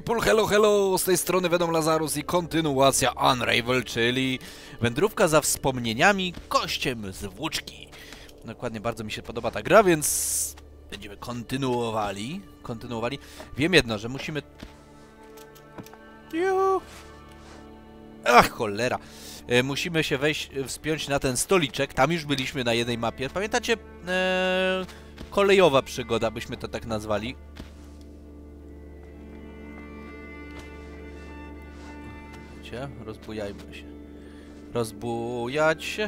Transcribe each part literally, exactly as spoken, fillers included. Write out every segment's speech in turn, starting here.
people, hello, hello, z tej strony Venom Lazarus i kontynuacja Unravel, czyli wędrówka za wspomnieniami kościem z włóczki. Dokładnie, bardzo mi się podoba ta gra, więc będziemy kontynuowali, kontynuowali. Wiem jedno, że musimy... Juhu. Ach, cholera. E, musimy się wejść, wspiąć na ten stoliczek, tam już byliśmy na jednej mapie. Pamiętacie? E, kolejowa przygoda, byśmy to tak nazwali. Rozbujajmy się. Rozbujać się.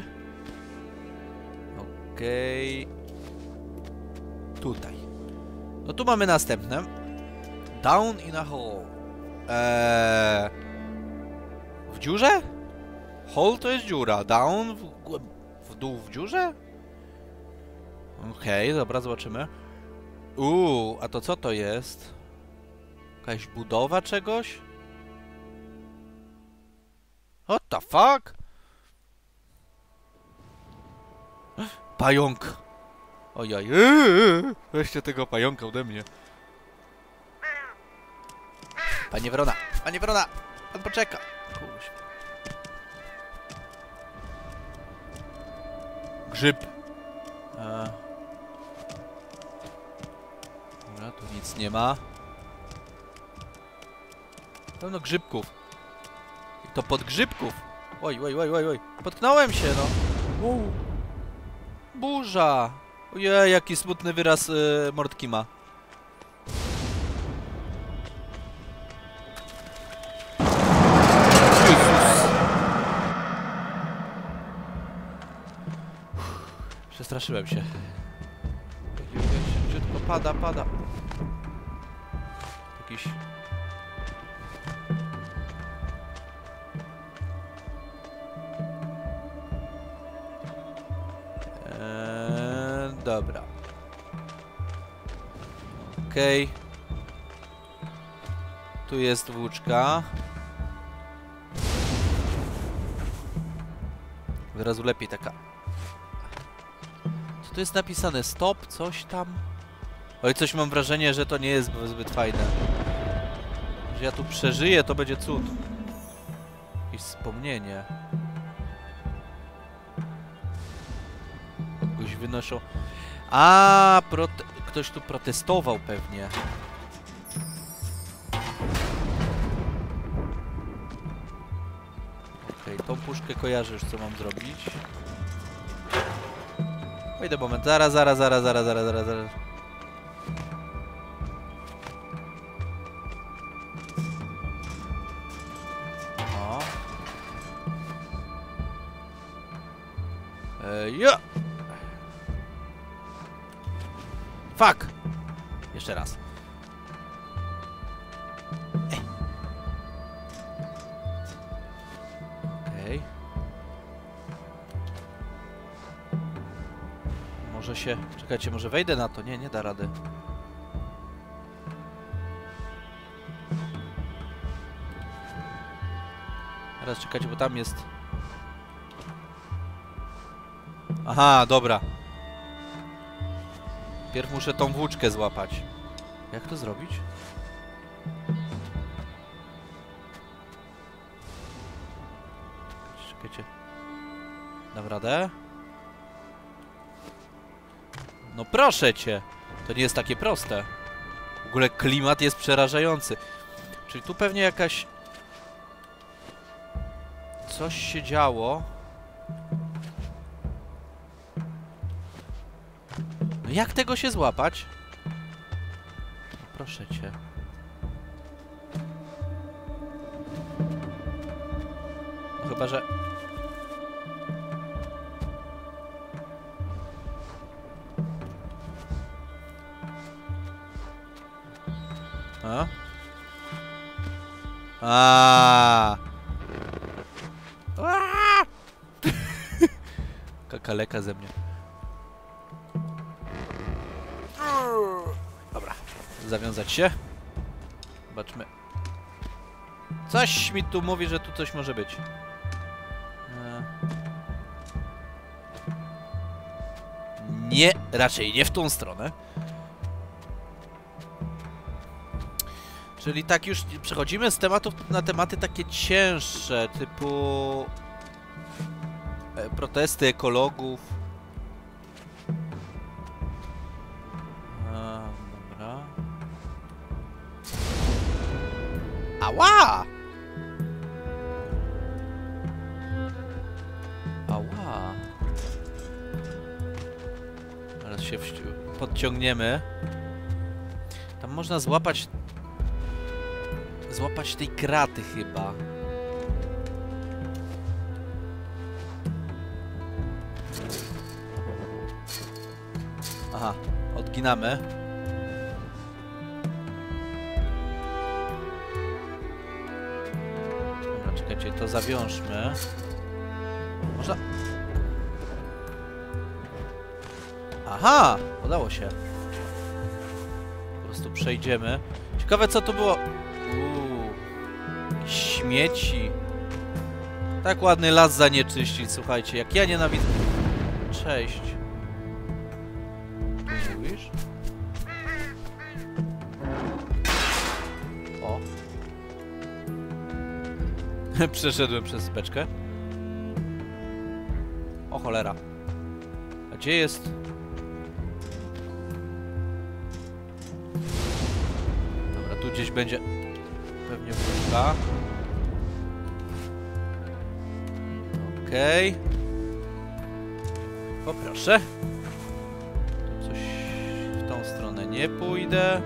Okej. Okay. Tutaj. No tu mamy następne. Down in a hole. Eee... W dziurze? Hole to jest dziura. Down w, w dół w dziurze? Okej, okay, dobra, zobaczymy. Uuu, a to co to jest? Jakaś budowa czegoś? What the fuck? Pająk! Ojaj, weźcie tego pająka ode mnie. Panie Wrona, panie Wrona, pan poczeka. Kurczę. Grzyb. E... Dobra, tu nic nie ma. Pełno grzybków. To podgrzybków. Oj, oj, oj, oj, oj. Potknąłem się, no. Uu. Burza. Ojej, jaki smutny wyraz yy, mordki ma. Jezus. Przestraszyłem się. Szybciutko pada, pada. Jakiś... Dobra. Okej. Okay. Tu jest włóczka. Od razu lepiej taka. Co tu jest napisane? Stop? Coś tam? Oj, coś mam wrażenie, że to nie jest zbyt fajne. Że ja tu przeżyję, to będzie cud. Jakieś wspomnienie. Kogoś wynoszą... A, prote... ktoś tu protestował pewnie. Okej, okay, tą puszkę kojarzę już, co mam zrobić. Wejdę moment, zaraz, zaraz, zaraz, zaraz, zaraz, zaraz, zaraz. O. Ej, ja! Fuck! Jeszcze raz. Ej. Okej. Okay. Może się... Czekajcie, może wejdę na to? Nie, nie da rady. Teraz czekajcie, bo tam jest... Aha, dobra. Pierw muszę tą włóczkę złapać. Jak to zrobić? Czekajcie. Dam radę? No proszę cię! To nie jest takie proste. W ogóle klimat jest przerażający. Czyli tu pewnie jakaś... Coś się działo. No jak tego się złapać? No proszę cię. No chyba, że... A? A. Kakaleka ze mnie. Dobra, zawiązać się. Zobaczmy. Coś mi tu mówi, że tu coś może być. Nie, raczej nie w tą stronę. Czyli tak już przechodzimy z tematów na tematy takie cięższe, typu e, protesty ekologów. A, dobra. Ała! Ała. Teraz się podciągniemy. Tam można złapać... Złapać tej kraty chyba. Aha, odginamy. Dobra, czekajcie, to zawiążmy. Można... Aha, udało się. Po prostu przejdziemy. Ciekawe co to było. Śmieci. Tak ładny las zanieczyścić, słuchajcie. Jak ja nienawidzę... Cześć. Co mówisz? O. Przeszedłem przez beczkę. O cholera. A gdzie jest... Dobra, tu gdzieś będzie... Pewnie wróżka. Okej. Okay. Poproszę. Coś w tą stronę nie pójdę.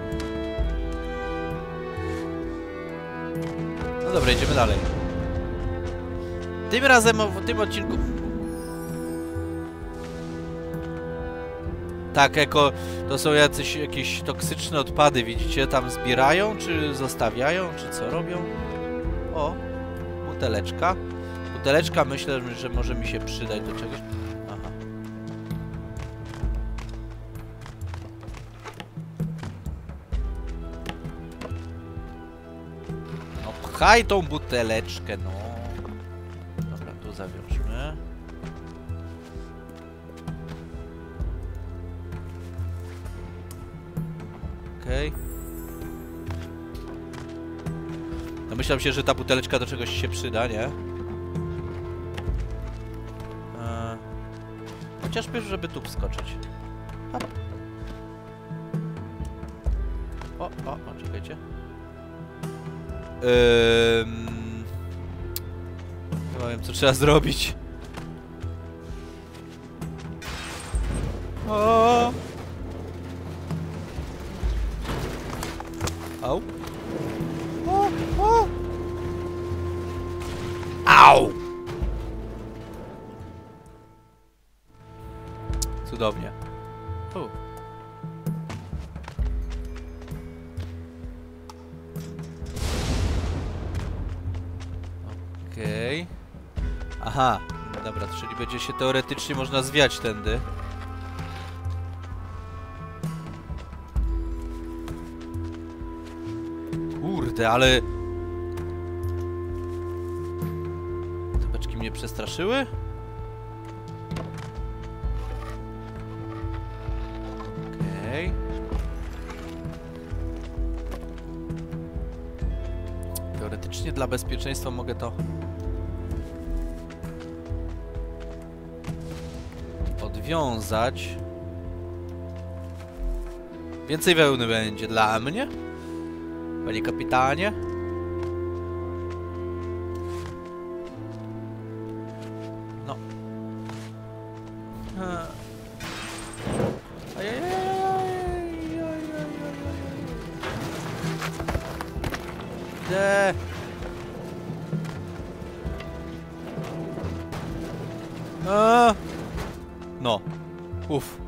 No dobra, idziemy dalej. Tym razem w tym odcinku... Tak, eko, to są jacyś jakieś toksyczne odpady, widzicie? Tam zbierają, czy zostawiają, czy co robią? O, buteleczka. Buteleczka myślę, że może mi się przydać do czegoś. Aha. No pchaj tą buteleczkę, no. Dobra, tu zawiążmy. Okej. Okay. No myślałem się, że ta buteleczka do czegoś się przyda, nie? Eee, chociażby, żeby tu wskoczyć. Hop. O, o, o, czekajcie. Ehm... Chyba wiem, co trzeba zrobić. O! Au. O, o. Au! Cudownie. U. Okej. Okay. Aha. Dobra, czyli będzie się teoretycznie można zwiać tędy. Kurde, ale... Te beczki mnie przestraszyły? Okej. Okay. Teoretycznie dla bezpieczeństwa mogę to... odwiązać. Więcej wełny będzie dla mnie? Panie kapitanie? No. Gdzie? A! No. Uff.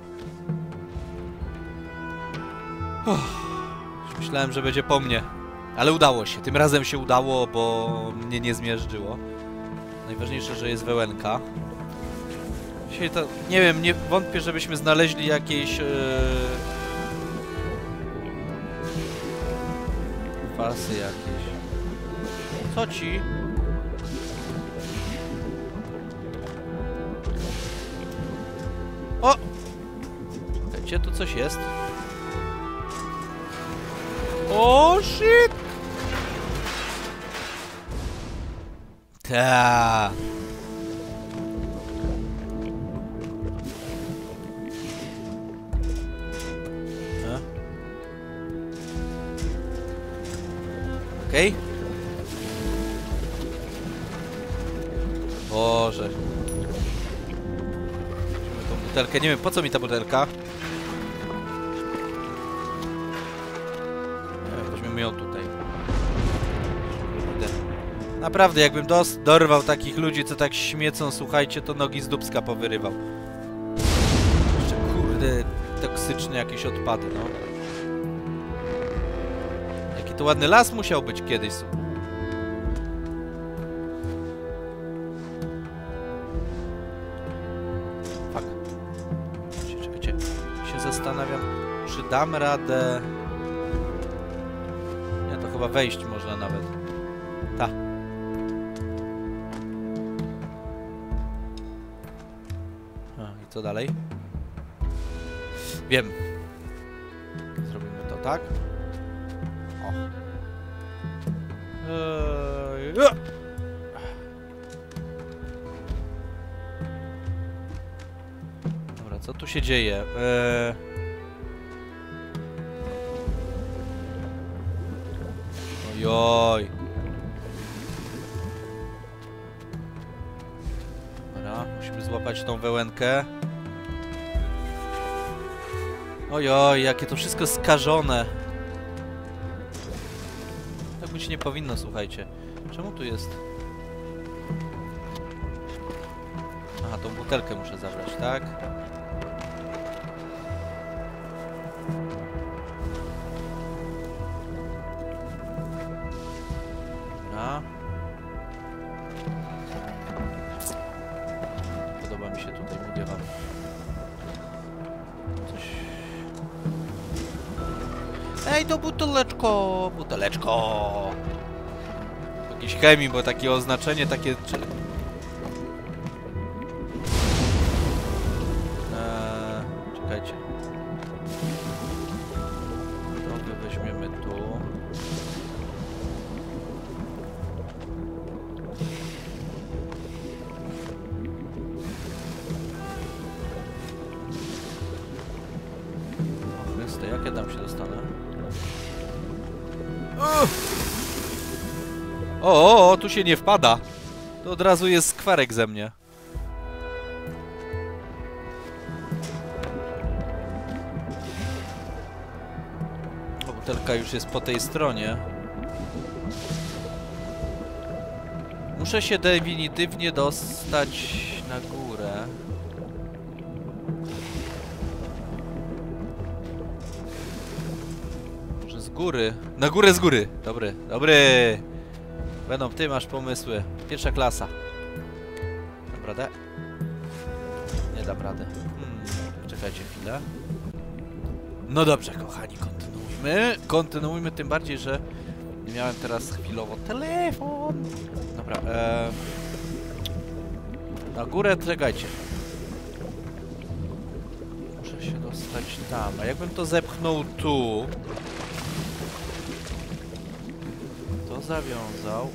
Uff. Myślałem, że będzie po mnie. Ale udało się. Tym razem się udało, bo mnie nie zmiażdżyło. Najważniejsze, że jest wełenka. Dzisiaj to... Nie wiem, nie wątpię, żebyśmy znaleźli jakieś... Yy... Fasy jakieś. Co ci? O! Wiecie, tu coś jest. O, shit! Ta. Okej. Okay. Boże. Weźmy tą butelkę. Nie wiem, po co mi ta butelka. Nie wiem, weźmiemy ją tutaj. Naprawdę, jakbym dos dorwał takich ludzi, co tak śmiecą, słuchajcie, to nogi z dupska powyrywał. Jeszcze, kurde, toksyczne jakieś odpady, no. Jaki to ładny las musiał być kiedyś. Fuck. Czekajcie, się zastanawiam, czy dam radę... Nie, to chyba wejść można nawet. Ta. A, i co dalej? Wiem. Zrobimy to tak. O. Eee, Dobra, co tu się dzieje? Eee... Ojoj. Dobra, musimy złapać tą wełenkę. Ojoj, jakie to wszystko skażone. Tak być nie powinno, słuchajcie. Czemu tu jest? Aha, tą butelkę muszę zabrać, tak? Dobra. Podoba mi się tutaj, mówię wam. Coś... Ej, to buteleczko! Buteleczko! Jakiejś chemii, bo takie oznaczenie, takie... Czy... Eee, czekajcie. Trochę weźmiemy tu. O Chryste, jak ja tam się dostanę? O, o, o, tu się nie wpada. To od razu jest skwarek ze mnie. O, butelka już jest po tej stronie. Muszę się definitywnie dostać na górę. Może z góry. Na górę z góry. Dobry, dobry. Venom, ty masz pomysły. Pierwsza klasa. Dam radę? Nie dam rady. Hmm, czekajcie chwilę. No dobrze, kochani, kontynuujmy. Kontynuujmy, tym bardziej, że nie miałem teraz chwilowo telefon. Dobra, ee... na górę, czekajcie. Muszę się dostać tam. A jakbym to zepchnął tu... To zawiązał.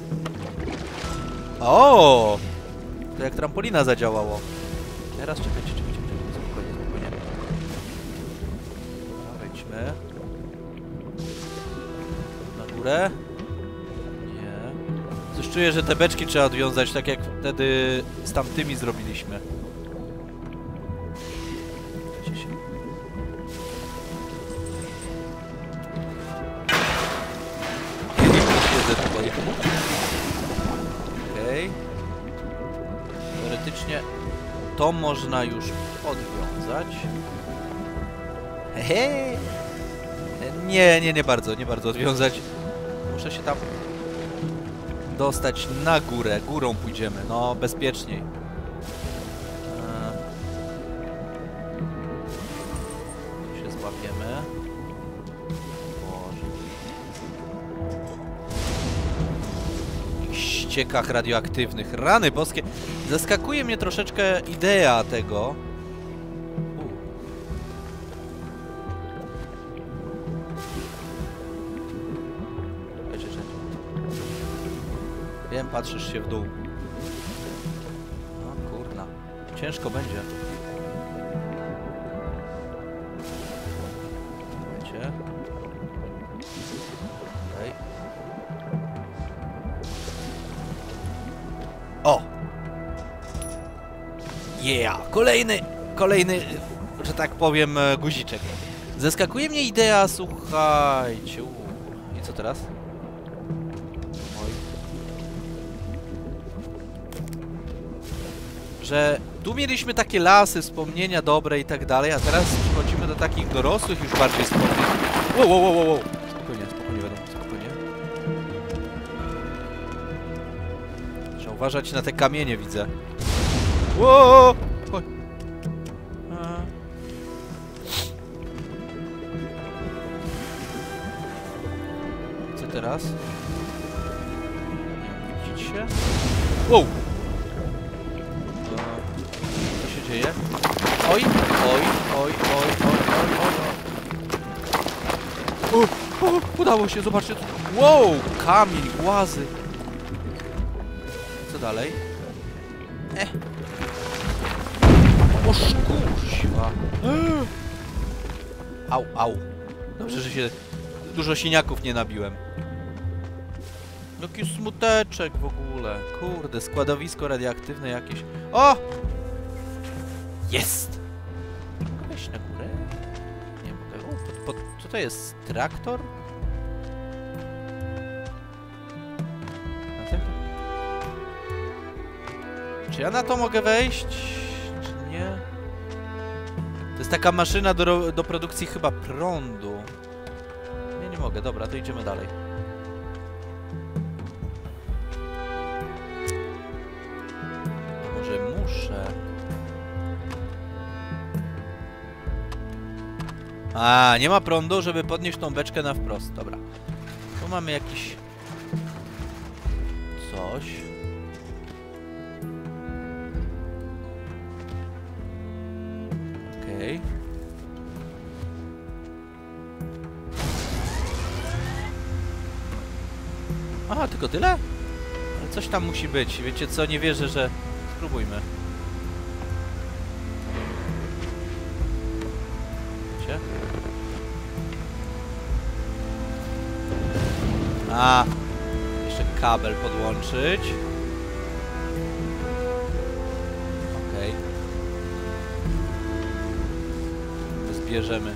O! To jak trampolina zadziałało. Teraz czekajcie, czekajcie, czekajcie. Spokojnie, spokojnie. Dobra, wejdźmy. Na górę. Nie. Coś czuję, że te beczki trzeba odwiązać, tak jak wtedy z tamtymi zrobiliśmy. Czekajcie się. Okej. Okay. Teoretycznie to można już odwiązać. Hehe. Nie, nie, nie bardzo, nie bardzo odwiązać. Muszę się tam dostać na górę. Górą pójdziemy, no bezpieczniej. Tu się złapiemy. Ściekach radioaktywnych. Rany boskie. Zaskakuje mnie troszeczkę idea tego. U. wiem, patrzysz się w dół. O kurna. Ciężko będzie. Wiecie? Okej. O! Yeah! Kolejny, kolejny, że tak powiem, guziczek. Zaskakuje mnie idea, słuchajcie. Uu. I co teraz? Oj. Że tu mieliśmy takie lasy, wspomnienia dobre i tak dalej, a teraz przechodzimy do takich dorosłych już bardziej wspomnień. Wow, wow, wow, wow. Spokojnie, spokojnie, wiadomo, spokojnie. Trzeba uważać na te kamienie, widzę. Wow! Oj. A. Co teraz? Nie widzicie? Wow! Co się dzieje? Oj, oj, oj, oj, oj, oj, oj, oj. O, o, udało się, zobaczcie. Wow, kamień, głazy. Co dalej? Eh. O szkursiła. Au, au. Dobrze, że się dużo siniaków nie nabiłem. Jaki smuteczek w ogóle. Kurde, składowisko radioaktywne jakieś. O! Jest! Mogę wejść na górę? Nie mogę. O, pod, pod, co to jest? Traktor? Na tym? Czy ja na to mogę wejść? Czy nie? To jest taka maszyna do, do produkcji chyba prądu. Nie, nie mogę. Dobra, to idziemy dalej. A może muszę? A, nie ma prądu, żeby podnieść tą beczkę na wprost. Dobra. Tu mamy jakiś... coś. Okej. Okay. Aha, tylko tyle? Ale coś tam musi być. Wiecie co? Nie wierzę, że... Spróbujmy. Wiecie? A, jeszcze kabel podłączyć. Okej. Okay. Zbierzemy.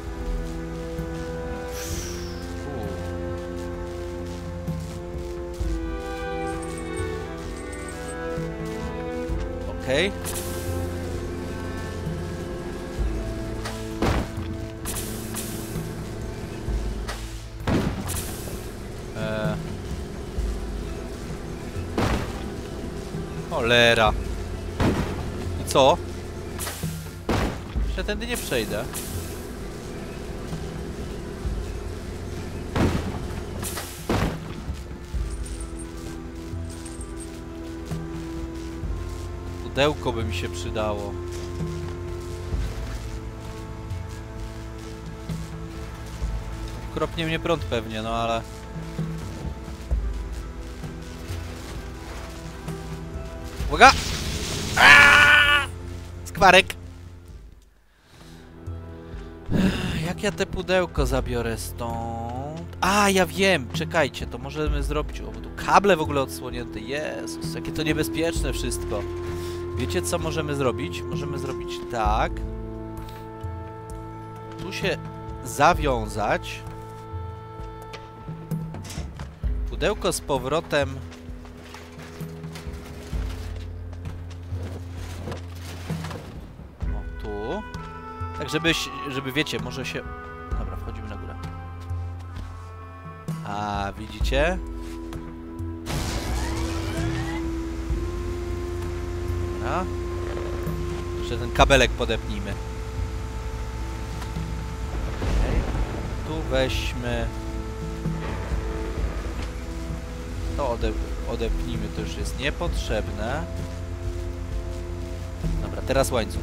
Okej. Okay. Eee. Cholera. I co? Jeszcze tędy nie przejdę. Pudełko by mi się przydało. Kropnie mnie prąd pewnie, no ale... Uwaga! Aaaa! Skwarek! Jak ja te pudełko zabiorę stąd? A, ja wiem! Czekajcie, to możemy zrobić... O, bo tu kable w ogóle odsłonięte. Jezus, jakie to niebezpieczne wszystko. Wiecie, co możemy zrobić? Możemy zrobić tak. Tu się zawiązać. Pudełko z powrotem... O, tu. Tak, żeby, żeby wiecie, może się... Dobra, wchodzimy na górę. A, widzicie? Dobra. Jeszcze ten kabelek podepnijmy. Okay. Tu weźmy... To ode odepnijmy, to już jest niepotrzebne. Dobra, teraz łańcuch.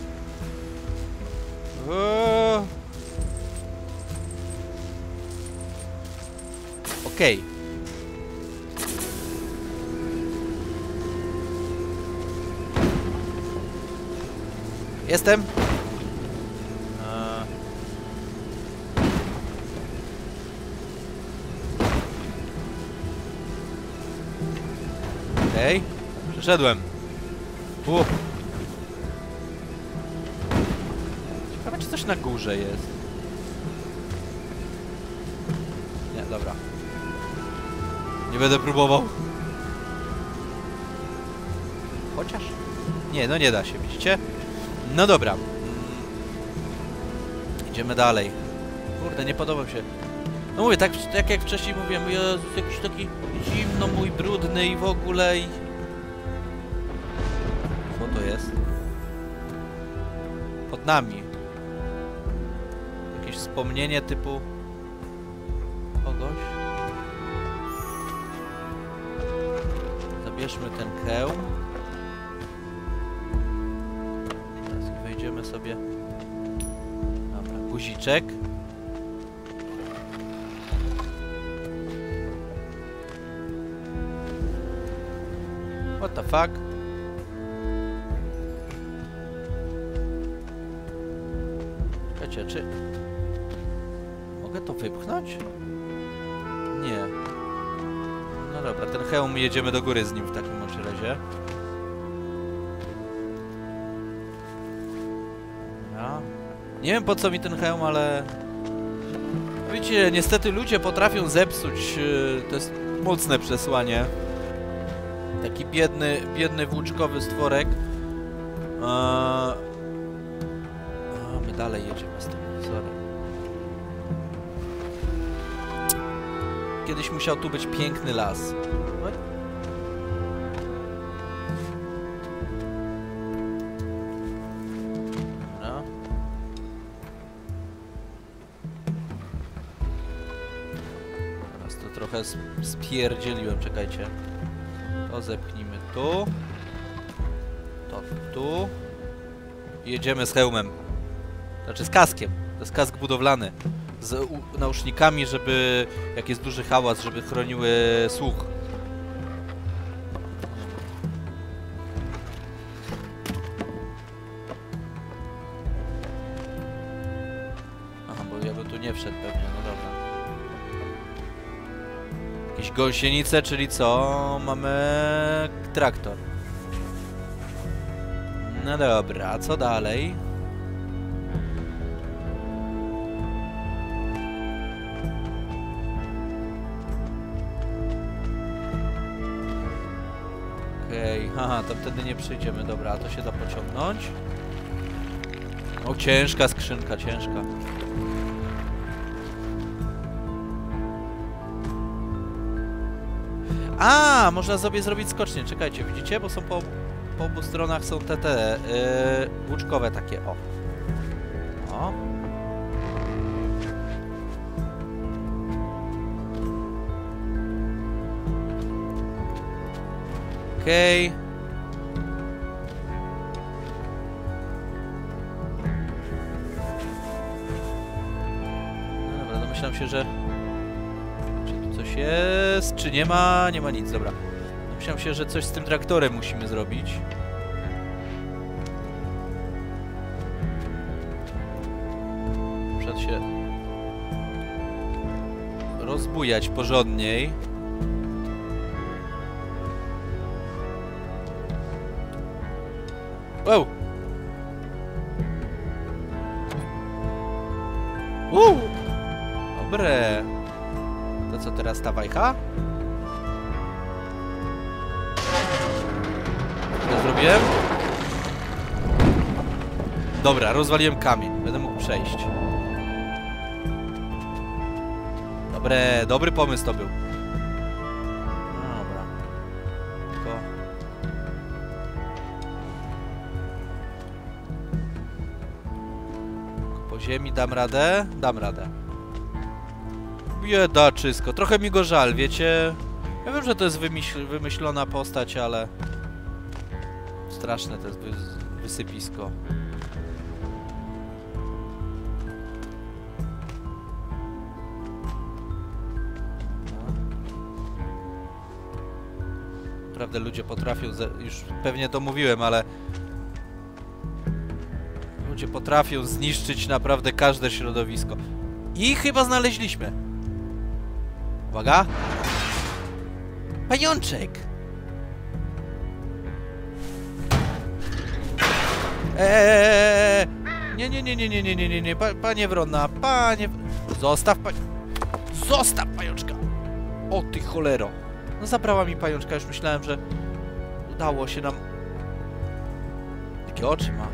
Eee. Okej. Jestem! Eee. Okej, okay. Przeszedłem. U. Ciekawe, czy coś na górze jest. Nie, dobra. Nie będę próbował. Chociaż? Nie, no nie da się, widzicie? No dobra. Mm. Idziemy dalej. Kurde, nie podoba mi się. No mówię, tak, tak jak wcześniej mówiłem, Jezus, jakiś taki zimno, mój brudny i w ogóle i... Co to jest? Pod nami. Jakieś wspomnienie typu... kogoś? Zabierzmy ten hełm. Teraz wejdziemy sobie... Dobra, guziczek. What the fuck? Czekajcie, czy... Mogę to wypchnąć? Nie. No dobra, ten hełm, jedziemy do góry z nim w takim bądź razie. Dobra. Nie wiem po co mi ten hełm, ale... Widzicie, niestety ludzie potrafią zepsuć. To jest mocne przesłanie. Taki biedny, biedny włóczkowy stworek. A my dalej jedziemy z tym. Sorry. Kiedyś musiał tu być piękny las. No. Teraz to trochę spierdzieliłem, czekajcie. To zepchnijmy tu. To tu. I jedziemy z hełmem. Znaczy z kaskiem. To jest kask budowlany. Z u, nausznikami, żeby... Jak jest duży hałas, żeby chroniły słuch. Aha, bo ja bym tu nie wszedł pewnie, no dobra. Jakieś gąsienice, czyli co? Mamy traktor. No dobra, a co dalej? Okej, okay. Haha, to wtedy nie przyjdziemy. Dobra, a to się da pociągnąć. O, ciężka skrzynka, ciężka. A, można sobie zrobić skocznie, czekajcie, widzicie? Bo są po, po obu stronach są te, te yy, łuczkowe takie, o. O. Okej. Okay. No dobra, domyślam się, że... Coś jest, czy nie ma? Nie ma nic, dobra. Myślałem się, że coś z tym traktorem musimy zrobić. Muszę się rozbujać porządniej. Wow! Uuu! Dobre! To co teraz ta wajcha? Co zrobiłem? Dobra, rozwaliłem kamień. Będę mógł przejść. Dobre, dobry pomysł to był. No dobra. Tylko... Po ziemi dam radę? Dam radę. Biedaczysko. Trochę mi go żal, wiecie? Ja wiem, że to jest wymyśl wymyślona postać, ale... Straszne to jest wy wysypisko. Naprawdę ludzie potrafią... Już pewnie to mówiłem, ale... Ludzie potrafią zniszczyć naprawdę każde środowisko. I chyba znaleźliśmy. Uwaga. Pajączek! Eee! Nie, nie, nie, nie, nie, nie, nie, nie, nie, pa, panie Wrona, panie... Zostaw, panie... Zostaw pajączka! O ty cholero! No zabrała mi pajączka, już myślałem, że udało się nam... Jakie oczy ma?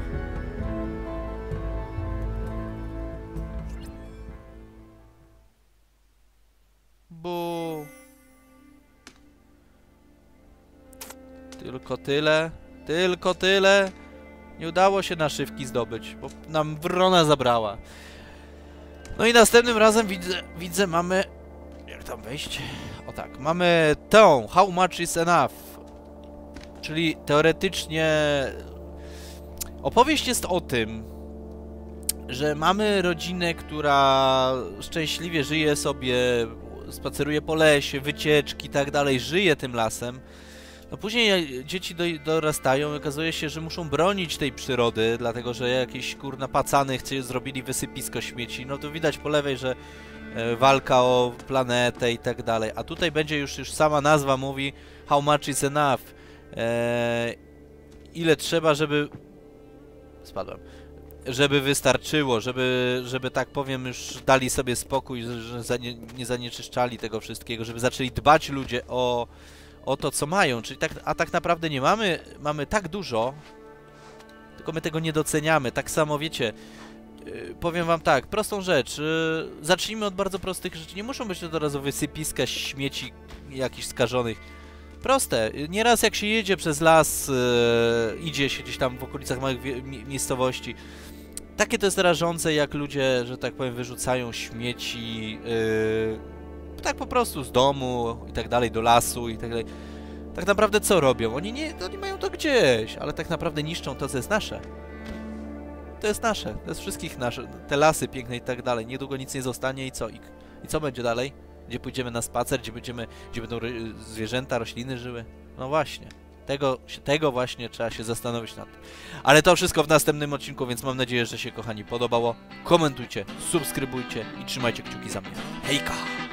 Bu. Tylko tyle, tylko tyle. Nie udało się naszywki zdobyć, bo nam Wrona zabrała. No i następnym razem widzę, widzę mamy... Jak tam wejść? O tak, mamy tą, how much is enough. Czyli teoretycznie... Opowieść jest o tym, że mamy rodzinę, która szczęśliwie żyje sobie, spaceruje po lesie, wycieczki i tak dalej, żyje tym lasem. No później dzieci do, dorastają i okazuje się, że muszą bronić tej przyrody, dlatego że jakieś kurna pacany chcie, zrobili wysypisko śmieci. No to widać po lewej, że e, walka o planetę i tak dalej. A tutaj będzie już, już sama nazwa mówi how much is enough. E, ile trzeba, żeby... Spadłem. Żeby wystarczyło, żeby, żeby tak powiem, już dali sobie spokój, że zanie, nie zanieczyszczali tego wszystkiego, żeby zaczęli dbać ludzie o, o to, co mają. Czyli tak, a tak naprawdę nie mamy, mamy tak dużo, tylko my tego nie doceniamy. Tak samo, wiecie, yy, powiem wam tak, prostą rzecz, yy, zacznijmy od bardzo prostych rzeczy. Nie muszą być to od razu wysypiska śmieci jakichś skażonych. Proste. Nieraz jak się jedzie przez las, yy, idzie się gdzieś tam w okolicach małych miejscowości, takie to jest rażące, jak ludzie, że tak powiem, wyrzucają śmieci yy, tak po prostu z domu i tak dalej, do lasu i tak dalej. Tak naprawdę co robią? Oni nie, oni mają to gdzieś, ale tak naprawdę niszczą to, co jest nasze. To jest nasze, to jest wszystkich nasze. Te lasy piękne i tak dalej. Niedługo nic nie zostanie i co? I, i co będzie dalej? Gdzie pójdziemy na spacer, gdzie będziemy, gdzie będą zwierzęta, rośliny żyły? No właśnie. Tego, tego właśnie trzeba się zastanowić nad tym. Ale to wszystko w następnym odcinku, więc mam nadzieję, że się, kochani, podobało. Komentujcie, subskrybujcie i trzymajcie kciuki za mnie. Hejka!